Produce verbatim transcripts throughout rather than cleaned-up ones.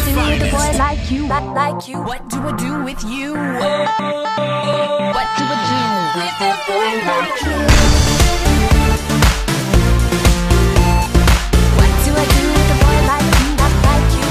do with a boy like you? Like, like you? What do I do with you? What do I do with a boy like you? What do I do with a boy like you? Like, like you?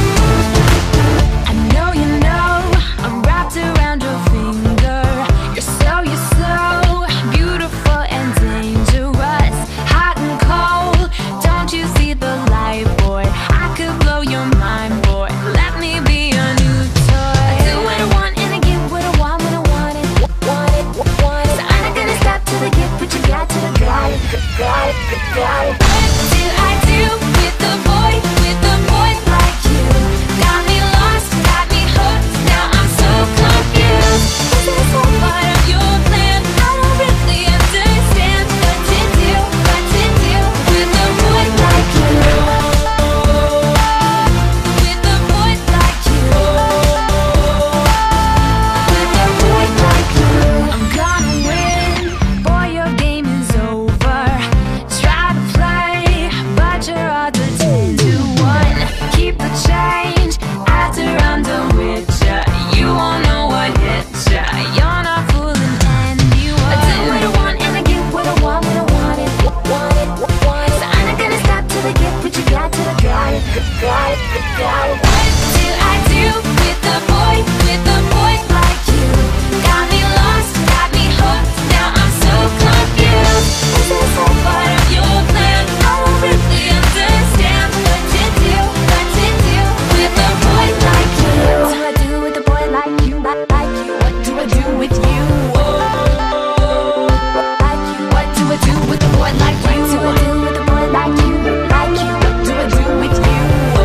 I know you know I'm wrapped around your finger. You're so, you're so beautiful and dangerous, hot and cold. Don't you see the light, boy? I could blow your mind, boy. Let me be your new toy. I do what I want and I get what I want when I want it. Want it, want it. So I'm not gonna stop till I get what you got, till I got it, got it, got it. What do I do with a boy, with a boy like you? Got me lost, got me hooked. Now I'm so confused. Is this all part of your plan? I don't really understand what to do, what to do with a boy like you. With a boy like you. With a boy like you. I'm gonna win, boy, your game is over. Try to play, but you're all the ten to one. Keep the change after I'm done with ya. You won't know what hit ya. You're not fooling anyone. I do what I want and I get what I want when I want it. Want it, want it. So I'm not gonna stop till I get what you got, till I got it, got it, got it. What do I do with a boy, with a boy like you? Got me lost, got me hooked. Now I'm so confused. Is this all part of your plan? I don't really understand what to do, what to do with a boy like you. What do I do with a boy like you? Like, like you? What do I do with you? Like you? What do I do with a boy like you? What do I do with a boy like you? Like you? What do I do with you?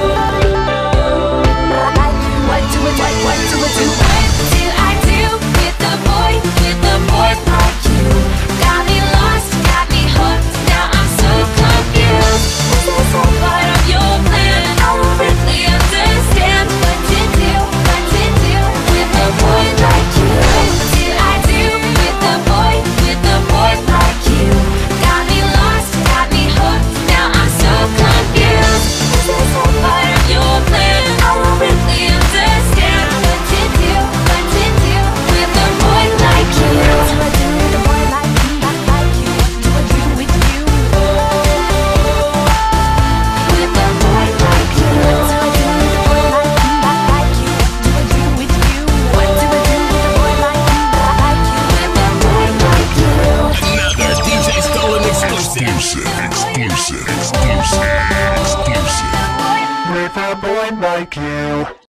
Like you? What do I what what do I do? What do I do with a boy, with a boy like you? Got me lost, got me hooked. Now I'm so confused. Is this all part of your plan? I don't really understand what to do, what to do with a boy like you. What do I do with a boy, with a boy like you? Got me lost, got me hooked. Now I'm so confused. Is this all part of your plan? I don't really understand what to do, what to do with a boy like you. What do I do with a boy like you? Like, like you? What do I do with you? With a boy like you. What do I do with a boy like you? Like, like you? What do I do with you? What do I do with a boy like you? Like, like you? With a boy like you. Another D J Stolen exclusive. Exclusive, exclusive, exclusive, exclusive. With a boy like you.